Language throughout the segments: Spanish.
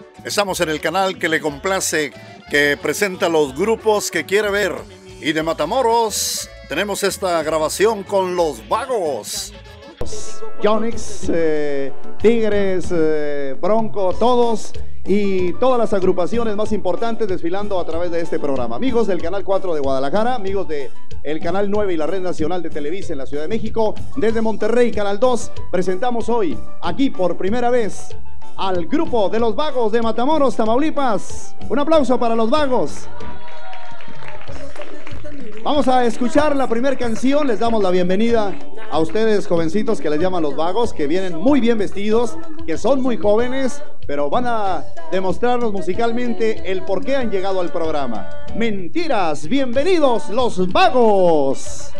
Estamos en el canal que le complace, que presenta los grupos que quiere ver. Y de Matamoros tenemos esta grabación con Los Vagos. Yonix, Tigres, Bronco, todos y todas las agrupaciones más importantes desfilando a través de este programa. Amigos del Canal 4 de Guadalajara, amigos del Canal 9 y la Red Nacional de Televisa en la Ciudad de México, desde Monterrey, Canal 2, presentamos hoy, aquí por primera vez, al grupo de Los Vagos de Matamoros, Tamaulipas. Un aplauso para Los Vagos. Vamos a escuchar la primera canción. Les damos la bienvenida a ustedes, jovencitos que les llaman Los Vagos, que vienen muy bien vestidos, que son muy jóvenes, pero van a demostrarnos musicalmente el por qué han llegado al programa. Mentiras, bienvenidos Los Vagos.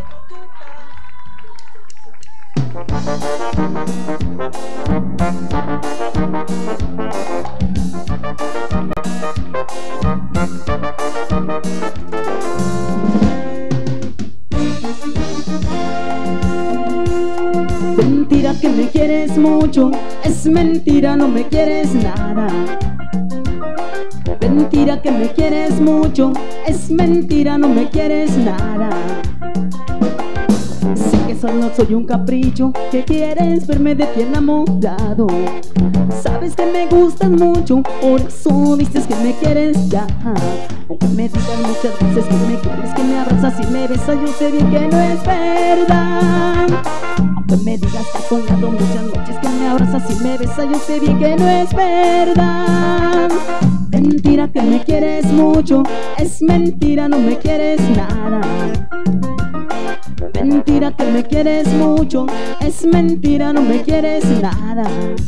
Mentira que me quieres mucho, es mentira, no me quieres nada. Mentira que me quieres mucho, es mentira, no me quieres nada. Sé que solo soy un capricho, que quieres verme de ti enamorado. Sabes que me gustas mucho, por eso dices que me quieres ya. Aunque me digas muchas veces que me quieres, que me abrazas y me besas, yo sé bien que no es verdad. Aunque me digas que has soñado muchas noches, que me abrazas y me besas, yo sé bien que no es verdad. Mentira que me quieres mucho, es mentira, no me quieres nada. Mentira que me quieres mucho, es mentira, no me quieres nada.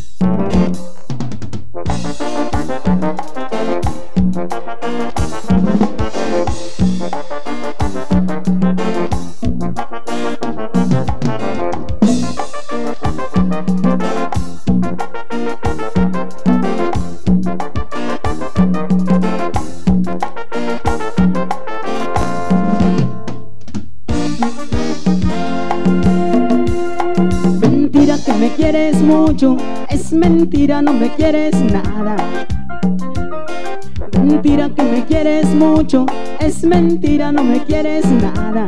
Mentira que me quieres mucho, es mentira, no me quieres nada. Mentira que me quieres mucho, es mentira, no me quieres nada.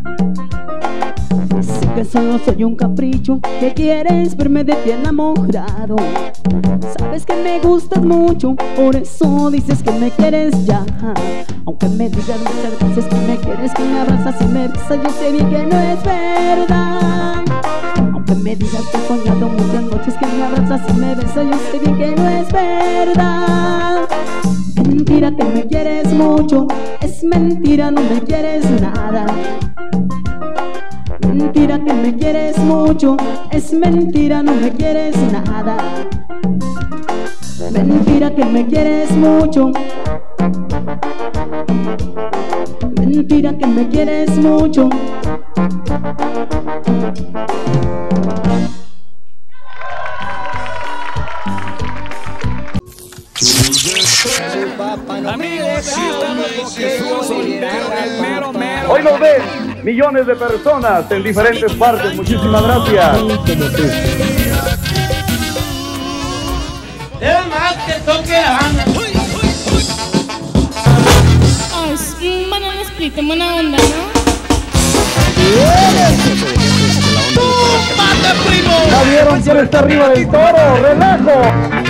Sé que solo soy un capricho, que quieres verme de ti enamorado. Sabes que me gustas mucho, por eso dices que me quieres ya. Aunque me digas muchas veces que me quieres, que me abrazas y me besas, yo sé bien que no es verdad. Aunque me digas que he soñado muchas noches, que me abrazas y me besas, yo sé bien que no es verdad. Mentira que me quieres mucho, es mentira, no me quieres nada. Mentira que me quieres mucho, es mentira, no me quieres nada. Mentira que me quieres mucho, mentira que me quieres mucho. Hoy nos ven millones de personas en diferentes partes. Muchísimas gracias. Es más que toque Ana. Ay, sí, banana split, buena onda, ¿no? ¡Mate, primo! ¿Ya vieron quién está arriba del toro? ¡Relajo!